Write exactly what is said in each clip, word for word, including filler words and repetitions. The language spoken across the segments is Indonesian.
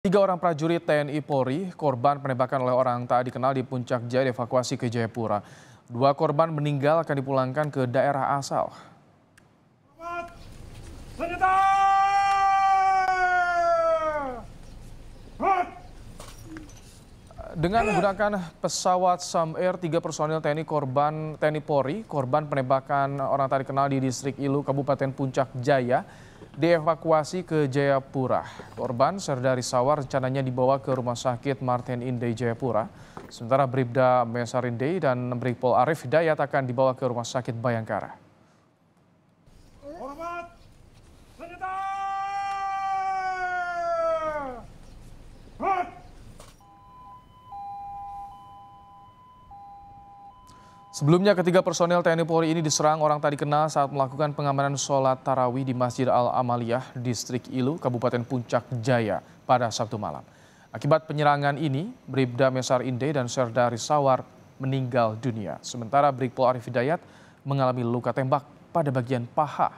Tiga orang prajurit T N I Polri korban penembakan oleh orang tak dikenal di Puncak Jaya dievakuasi ke Jayapura. Dua korban meninggal akan dipulangkan ke daerah asal. Dengan menggunakan pesawat Sam Air, tiga personil T N I korban T N I Polri korban penembakan orang tak dikenal di distrik Ilu, Kabupaten Puncak Jaya dievakuasi ke Jayapura. Korban Serdari Sawar rencananya dibawa ke Rumah Sakit Martin Inday Jayapura. Sementara Bribda Mesar Inday dan Brigpol Arif Hidayat akan dibawa ke Rumah Sakit Bayangkara. Sebelumnya, ketiga personel T N I Polri ini diserang orang tak dikenal saat melakukan pengamanan sholat tarawih di Masjid Al-Amaliyah, Distrik Ilu, Kabupaten Puncak Jaya pada Sabtu malam. Akibat penyerangan ini, Bribda Mesar Inday dan Serdari Sawar meninggal dunia. Sementara Brigpol Arif Hidayat mengalami luka tembak pada bagian paha.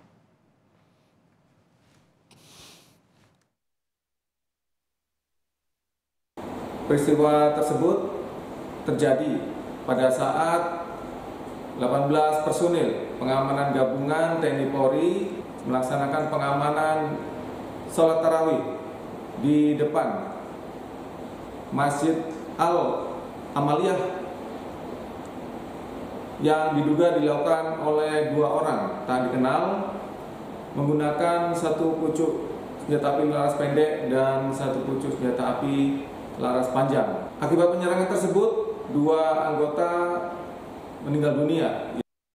Peristiwa tersebut terjadi pada saat delapan belas personil pengamanan gabungan T N I Polri melaksanakan pengamanan sholat tarawih di depan Masjid Al-Amaliyah yang diduga dilakukan oleh dua orang tak dikenal menggunakan satu pucuk senjata api laras pendek dan satu pucuk senjata api laras panjang. Akibat penyerangan tersebut, dua anggota meninggal dunia.